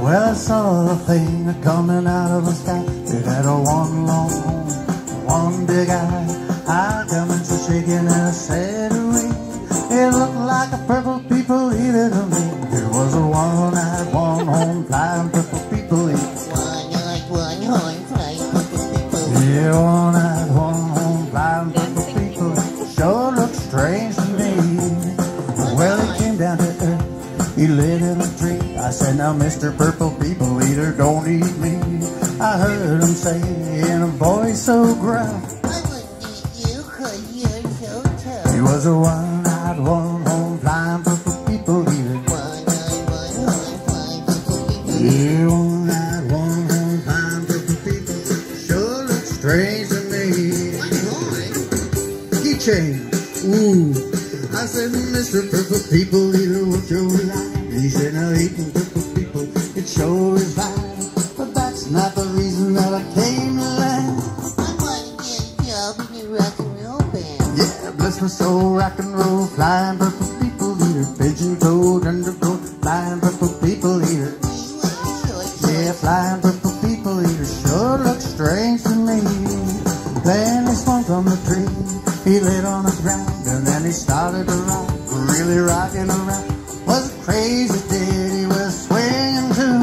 Well, I saw a thing coming out of the sky. It had a one long horn, one big eye. I come into shaking and I said, "Wee." It looked like a purple people eater to me. It was a one-eyed, one-horn, flying purple people eater. One-eyed, one-horn, flying purple people eater. Yeah, one-eyed, one-horn, flying purple people eater. Sure looked strange to me. Well, he came down to earth. He lit in a tree. I said, "Now, Mr. Purple People Eater, don't eat me." I heard him say in a voice so gruff, "I wouldn't eat you 'cause you're so tough." he was a one-eyed, one-horn, flying purple people eater. One-eyed, one-horn, flying purple people eater. Yeah, one-eyed, one-horn, flying purple people sure look strange to me. One-horn? Keychain. Ooh. I said, "Mr. Purple People Eater, what's your life?" He said, "Now eating purple people, it sure is fine. But that's not the reason that I came to land." I want to get a job in your rock and roll band. Yeah, bless my soul, rock and roll, flying purple people eater. Pigeon-toed, undergrowth, flying purple people eater. Yeah, flying purple people eater sure looks strange to me. Then he swung from the tree, he lit on the ground, and then he started to rock, really rocking around. Was it crazy did he was swinging too.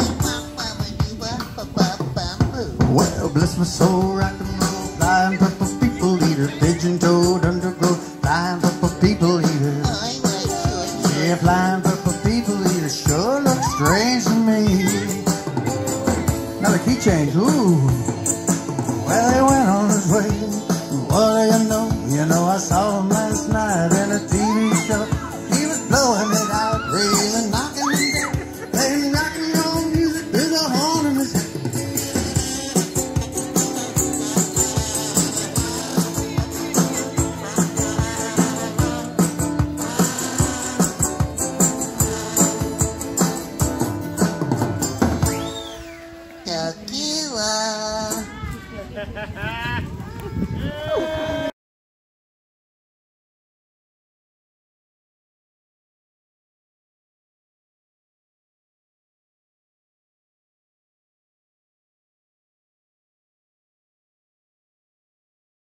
Well, bless my soul, rock and roll, flying purple people eater. Pigeon-toed, undergrowth, flying purple people eater. Yeah, flying purple people eater sure looks strange to me. Another key change, ooh. Well, he went on his way. What do you know? You know, I saw him last night in a TV show. He was blowing it out, really knocking it down, playing rock and roll music with a horn in his hand. Tequila.